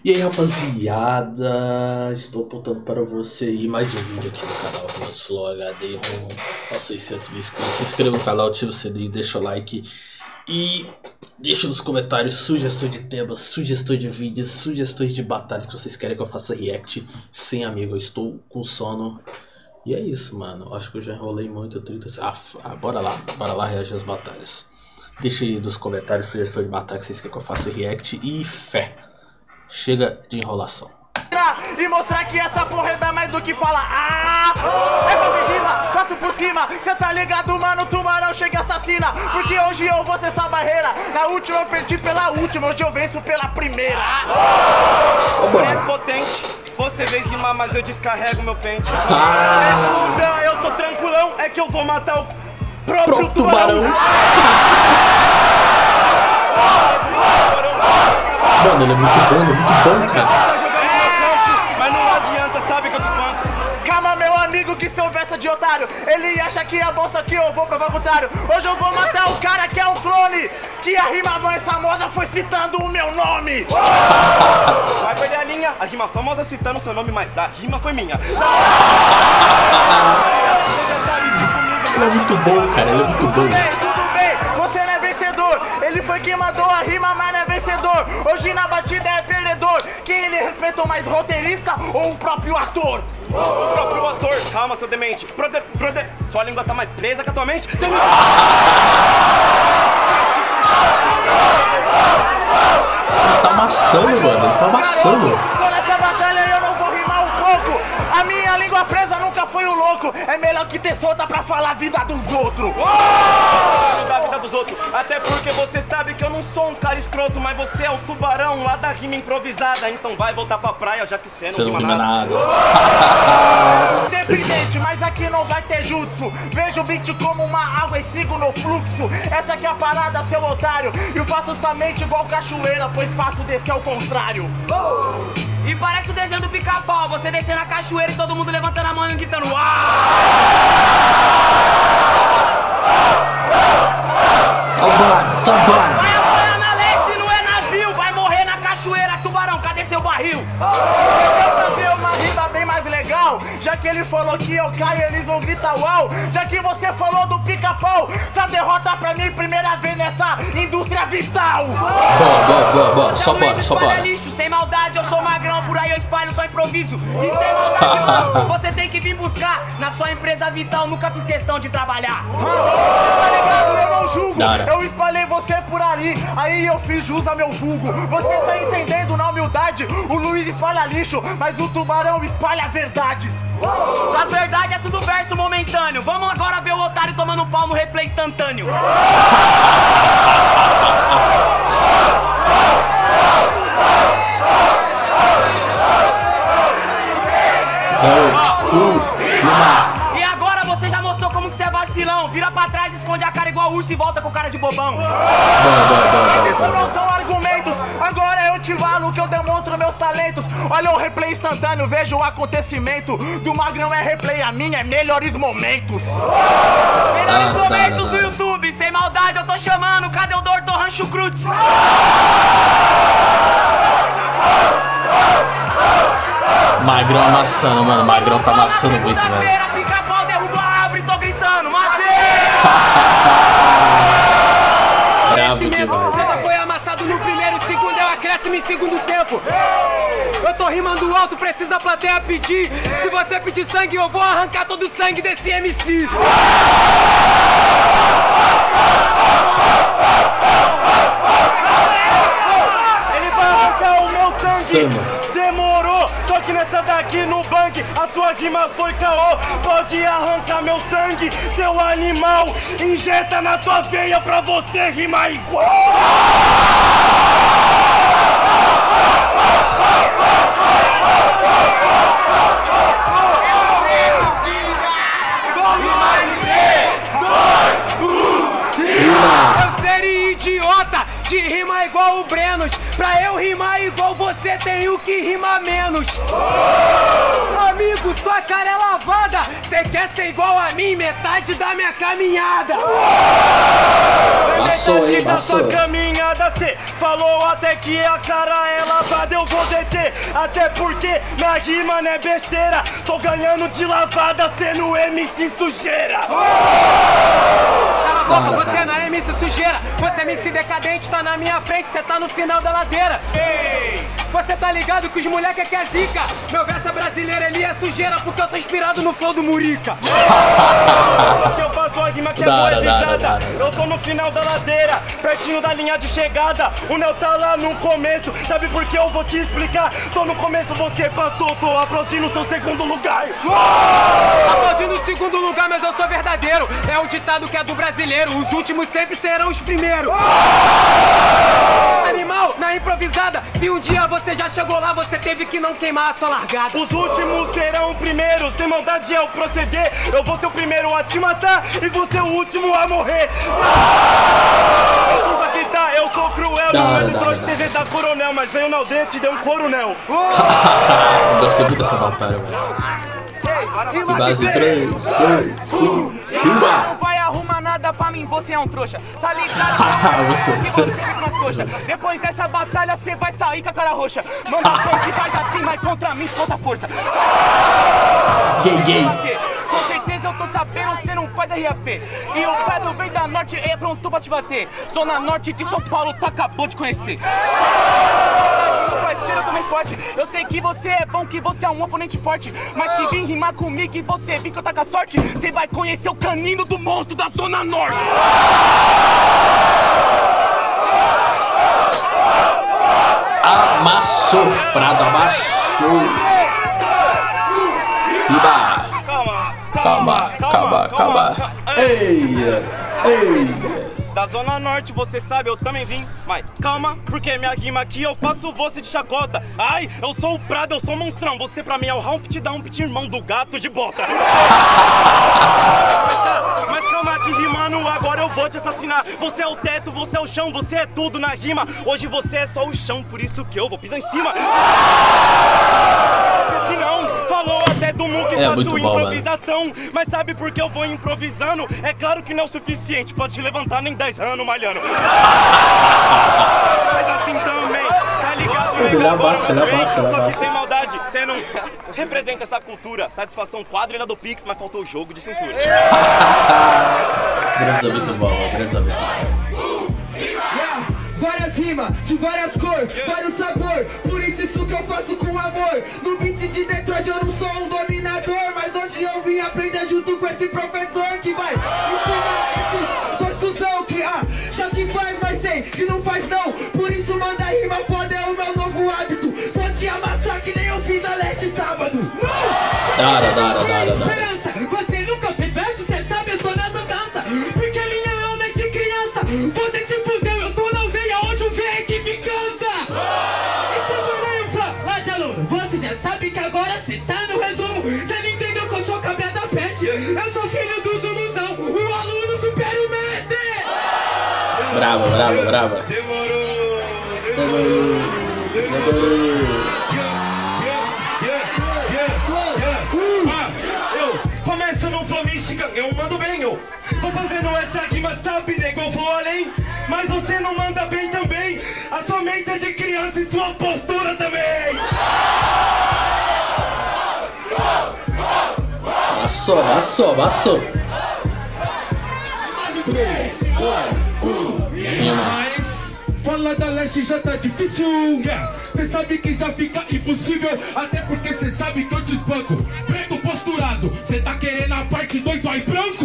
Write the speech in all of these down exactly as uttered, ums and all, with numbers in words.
E aí, rapaziada, estou apontando para você aí mais um vídeo aqui no canal Ruas Flow H D rumo aos seiscentos mil inscritos. Se inscreva no canal, ativa o sininho, deixa o like e deixa nos comentários sugestões de temas, sugestões de vídeos, sugestões de batalhas que vocês querem que eu faça react. Sim, amigo, eu estou com sono. E é isso, mano. Acho que eu já enrolei muito. trinta... Ah, ah, bora lá, bora lá reagir às batalhas. Deixa aí nos comentários sugestões de batalha que vocês querem que eu faça react e fé. Chega de enrolação. E mostrar que essa porra é dá mais do que fala. Ah! É pra rima, passo por cima. Cê tá ligado, mano? Tubarão chega e assassina. Porque hoje eu vou ser essa barreira. Na última eu perdi pela última, hoje eu venço pela primeira. É potente. Você vem rimar, mas eu descarrego meu pente. Ah. É, eu tô tranquilão, é que eu vou matar o próprio Pro tubarão. Mano, ele é muito bom, ele é muito bom, cara. Mas não adianta, sabe que eu te espanco. Calma, meu amigo, que seu verso de otário. Ele acha que é bolsa aqui, eu vou provar o contrário. Hoje eu vou matar o cara que é o clone, que a rima mais famosa foi citando o meu nome. Vai perder a linha, a rima famosa citando seu nome, mas a rima foi minha. Ele é muito bom, cara, ele é muito bom. Tudo bem, tudo bem, você não é vencedor. Ele foi quem mandou a rima, mas não é vencedor. Hoje na batida é perdedor. Quem ele respeitou mais, roteirista ou o próprio ator? O próprio ator, calma, seu demente. Prode, prode, sua língua tá mais presa que a tua mente. Você tá amassando, mano, ele tá amassando. Por essa batalha eu não vou rimar um pouco. A minha língua presa nunca foi o louco. É melhor que ter solta pra falar a vida dos outros. Oh! Da vida dos outros. Até porque você sabe que eu não sou um cara escroto, mas você é o tubarão lá da rima improvisada. Então vai voltar pra praia, já que você não, você não rima, rima nada. nada. Independente, mas aqui não vai ter jutsu. Vejo o beat como uma água e sigo no fluxo. Essa aqui é a parada, seu otário. E eu faço somente igual cachoeira, pois faço descer ao contrário. Oh! E parece o desenho do Pica-Pau, você descendo na cachoeira e todo mundo levantando a mão e gritando uau! Vambora, vambora! Vai apanhar na leste, não é navio, vai morrer na cachoeira, tubarão, cadê seu barril? Eu fazer uma rima bem mais legal. Já que ele falou que eu caio, eles vão gritar uau. Já que você falou do Pica-Pau, essa derrota pra mim, primeira vez nessa indústria vital. Boa, boa, boa, boa, só bora, só bora. Lixo, sem maldade, eu sou magrão, por aí eu espalho só improviso. E sem maldade, não, você tem que vir buscar na sua empresa vital, nunca fiz questão de trabalhar. Tá ligado? Eu não julgo, Dara. eu espalhei você por ali, aí eu fiz jus a meu vulgo. Você tá entendendo na humildade? O Luiz espalha lixo, mas o tubarão espalha verdades. Sua verdade é tudo verso momentâneo. Vamos agora ver o otário tomando um pau no replay instantâneo. E agora você já mostrou como que você é vacilão. Vira pra trás, esconde a cara igual urso e volta com cara de bobão. Isso não são argumentos, agora eu te falo que eu demonstro meus talentos. Olha o replay instantâneo, veja o acontecimento. Do Magrão é replay, a minha é melhores momentos. Melhores momentos do YouTube, sem maldade eu tô chamando. Cadê o doutor Rancho Cruz? Magrão amassando, mano. Magrão tá amassando muito, velho. Pica-Pau derrubou a árvore, tô gritando, matei! Bravo demais. Ela foi amassado no primeiro segundo, ela cresce em segundo tempo. Eu tô rimando alto, precisa a plateia pedir. Se você pedir sangue, eu vou arrancar todo o sangue desse M C. Ele vai arrancar o meu sangue. Insano. Demorou, só que nessa daqui no bang a sua rima foi caô. Pode arrancar meu sangue, seu animal. Injeta na tua veia pra você rimar igual. Eu seria idiota de rimar igual o Brenos. Pra eu rimar igual você você tenho que rimar menos. Amigo, sua cara é lavada. Cê quer ser igual a mim, metade da minha caminhada. Passou, hein, passou. Sua caminhada, cê falou até que a cara é lavada, eu vou deter. Até porque minha rima não é besteira. Tô ganhando de lavada, cê no M C sujeira. Cala a boca, você não é M C sujeira. Você é M C decadente, tá na minha frente, cê tá no final da ladeira. Ei! Você tá ligado que os moleque que é zica. Meu verso é brasileiro, ele é sujeira, porque eu tô inspirado no flow do Murica. Que eu faço a rima que é boa e pisada. Eu tô no final da ladeira, pertinho da linha de chegada. O Neo tá lá no começo, sabe por que eu vou te explicar? Tô no começo, você passou, tô aplaudindo seu segundo lugar. Aplaudindo o segundo lugar, mas eu sou verdadeiro. É o ditado que é do brasileiro, os últimos sempre serão os primeiros. Animal, na improvisada, se um dia você já chegou lá, você teve que não queimar a sua largada. Os últimos serão primeiros, sem maldade é o proceder. Eu vou ser o primeiro a te matar e você o último a morrer. Desculpa que tá, eu sou cruel, não é entrou de T V da coronel, mas veio na aldeia e te deu um coronel. Gostei muito dessa batalha, velho. E base três, dois, um, rima! Vai arrumar nada pra mim, você é um trouxa. Tá ligado? Você é um trouxa. Depois dessa batalha, cê vai sair com a cara roxa. Manda um que faz assim, mas contra mim, falta força. Gay, gay. Com certeza eu tô sabendo, cê não faz R A P. E o Pedro vem da norte, é pronto pra te bater. Zona norte de São Paulo, tu acabou de conhecer. Parceiro, também forte. Eu sei que você é bom, que você é um oponente forte. Mas se vir rimar comigo e você vir que eu tá com a sorte, você vai conhecer o canino do monstro da Zona Norte. Amassou, Prado amassou. Riba. Calma, calma, calma. Ei, ei. Da Zona Norte, você sabe, eu também vim. Mas calma, porque minha rima aqui eu faço você de chacota. Ai, eu sou o Prado, eu sou o monstrão. Você pra mim é o Humpty Dumpty, irmão do gato de bota. Mas calma aqui, rimando, agora eu vou te assassinar. Você é o teto, você é o chão, você é tudo na rima. Hoje você é só o chão, por isso que eu vou pisar em cima. Que não, falou até do Mu que é faço bom, improvisação. mano. Mas sabe por que eu vou improvisando? É claro que não é o suficiente, pode te levantar nem dez anos malhando. Mas assim também, tá ligado? Ele abaixa, ele abaixa, ele Só que abaixa. sem maldade, você não representa essa cultura. Satisfação quadrilha do Pix, mas faltou o jogo de cintura. Grande muito bom, grande muito bom. Várias rimas, de várias cores, vários sabor. Por isso isso que eu faço com amor. No beat de Detroit eu não sou um dominador, mas hoje eu vim aprender junto com esse professor que vai ensinar esse dois cuzão que ah, já que faz, mas sei que não faz não. Por isso manda rima foda, é o meu novo hábito. Vou te amassar que nem eu fiz na Leste sábado. Dara, dara, dara, dara. Você nunca fez verso, cê sabe, eu tô nessa dança. Porque minha alma é de criança. Você se fudeu, eu tô na aldeia onde o verde me cansa. Esse é o Flá, lá de aluno. Você já sabe que agora cê tá no resumo. Cê não entendeu que eu sou cabra da peste. Eu sou filho do Zuluzão, o aluno supera o mestre. Brava, brava, brava. Demorou, Demorou, demorou. Começo no flow mística, eu mando bem, eu vou fazendo essa rima, sabe, nego, eu vou além. Mas você não manda bem também, a sua mente é de criança e sua postura também. Passou, passou, passou. Mas fala da Leste já tá difícil, yeah. Cê sabe que já fica impossível, até porque cê sabe que eu te espanco. Preto posturado, cê tá querendo a parte dois mais branco?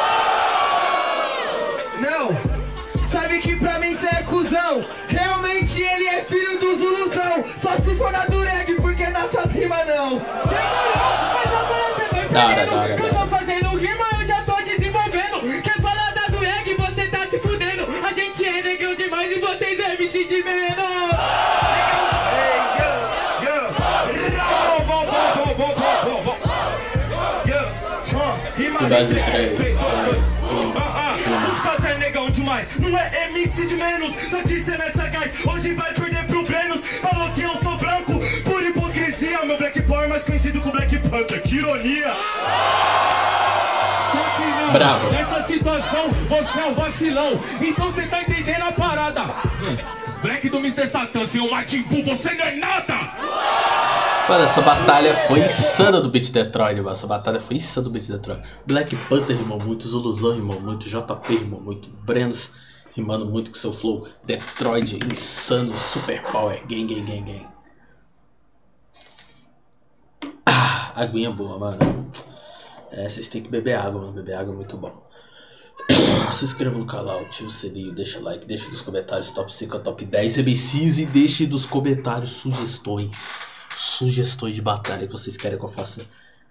Não, sabe que pra mim cê é cuzão. Realmente ele é filho do Zuluzão. Só se for na Dureg, porque nas suas rimas não. Demorou, mas agora cê vai Dara, perdendo. dara, Que eu tô fazendo rima, eu já tô desenvolvendo. Quer falar da Dureg, você tá se fudendo. A gente é negão demais e vocês é M C de menos. Base três, dois, um. Os quatro é negão demais, não é M C de menos. Só que cê nessa gás, hoje vai perder pro Brenos. Falou que eu sou Panther, que ironia! Só que não, bravo. Nessa situação você é um vacilão, então você tá entendendo a parada. Black do mister Satan, seu Majin Buu, você não é nada! Mano, essa batalha foi insana do Beat Detroit, mano. Essa batalha foi insana do Beat Detroit. Black Panther rimou muito, Zuluzão rimou muito, J P rimou muito, Brenos rimando muito com seu flow. Detroit, insano, super power, gang, gang, gang, gang. Ah, aguinha boa, mano. É, vocês têm que beber água, mano. Beber água é muito bom. Se inscreva no canal, ative o sininho, deixa o like, deixa nos comentários top cinco, top dez M Cs e deixe nos comentários sugestões. Sugestões de batalha que vocês querem que eu faça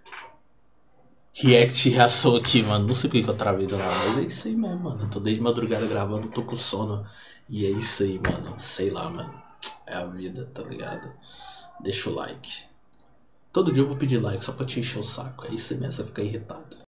react e reação aqui, mano. Não sei porque que eu travei do nada, mas é isso aí mesmo, mano. Eu tô desde madrugada gravando, tô com sono. E é isso aí, mano. Sei lá, mano. É a vida, tá ligado? Deixa o like. Todo dia eu vou pedir like só pra te encher o saco. É isso aí mesmo, você ficar irritado.